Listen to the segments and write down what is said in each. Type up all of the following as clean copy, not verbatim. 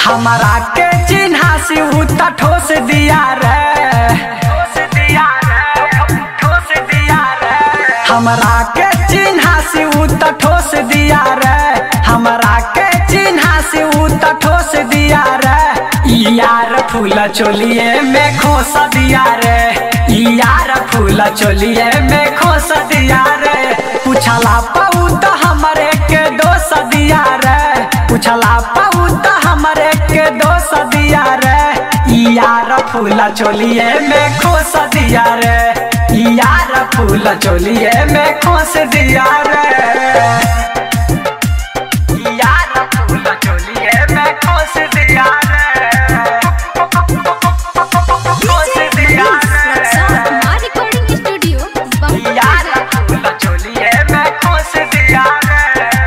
हमारा के चिन्हा से उता ठोस दिया रे, ठोस दिया रे, ठोस दिया रे। हमारा के चिन्हा से उता ठोस दिया रे, हमारा के चिन्हा से उता ठोस दिया रे। यार फूला चोलिए में खोस दिया रे, यार फूला चोलिए में खोस दिया रे। पूछला पाऊ तो हमारे के दोष दिया रे, पूछला पाऊ तो हमारे के दोष दिया रे। यार फूला चोलिए में खोस दिया रे, यार फूला चोलिए में खोस दिया रे। यार फूला चोलिए में खोस दिया रे, खोस दिया रे। यार फूला चोलिए में खोस दिया रे,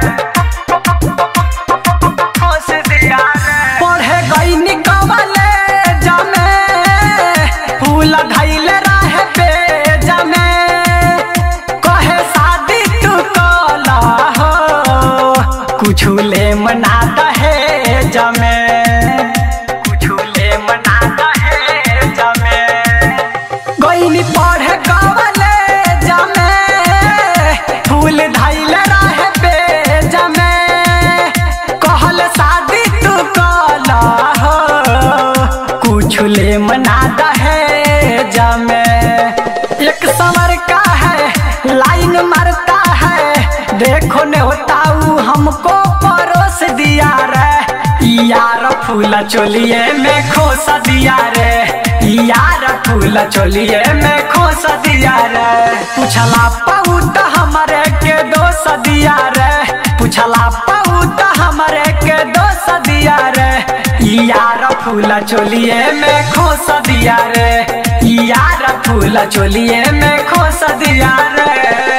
खोस दिया रे। पढ़े गई निकले जमे फूल धैले रहे पेज में, कहे शादी तू कला हो कुछ ले मना दहेज में, कुछ ले मना दहेज में। गईनी पढ़े कवले जमे फूल धैले रहे पेज में, कहल शादी तू कला हो कुछ ले मना दहेज में। एक समर का है लाइन मारता है, देखो ने होता हमको परोस दिया रे। यार फूला चोलिए में खोस दिया रे, यार फूला चोलिए में खोस दिया रे। पूछला पाऊ तो हमारे के दोष दिया रे, पूछला पाऊ तो हमारे के दोष दिया रे। यार फूला चोलिए में खोस दिया रे, यार फूला चोलिए में खोस दिया रे।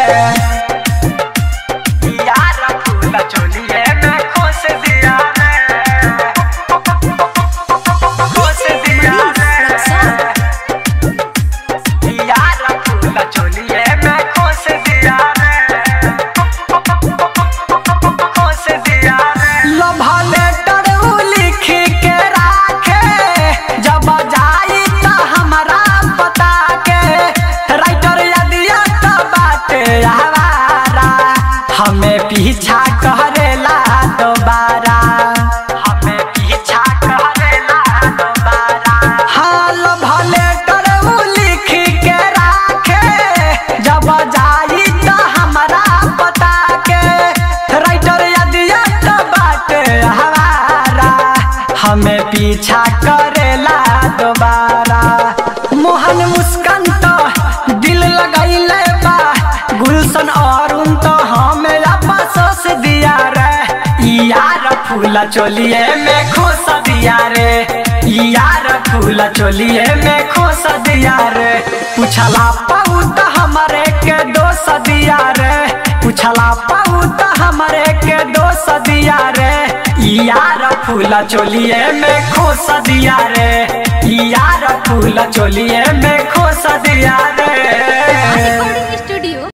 यार फूला चोलिए में खोस दिया रे, खोस दिया रे। यार फूला चोलिए में खोस दिया रे, खोस दिया रे। लव लेटर लिख के राखे जब जाई तो हमारा बता के, राइटर यदिया तो बाटे हमारा हमें पीछा करेला दोबारा, हमें पीछा करेला दोबारा। हाँ लव लेटर लिख के राखे जब जाई तो हमारा बता के, राइटर यदिया तो बाटे हमारा हमें पीछा करेला दोबारा। मोहन मुस्कान तो दिल लगैले बा, गुलशन अरुण तो हमें आपस दिया रे। यार फूला चोलिए में खोस दिया रे, यार फूला चोलिए में खोस दिया रे। पूछला पाऊ तो हमारे के दोष दिया रे, पूछला पाऊ तो हमारे के दोष दिया रे। यार फूला चोलिए में खोस दिया रे, यार फूला चोलिए में खोस दिया रे।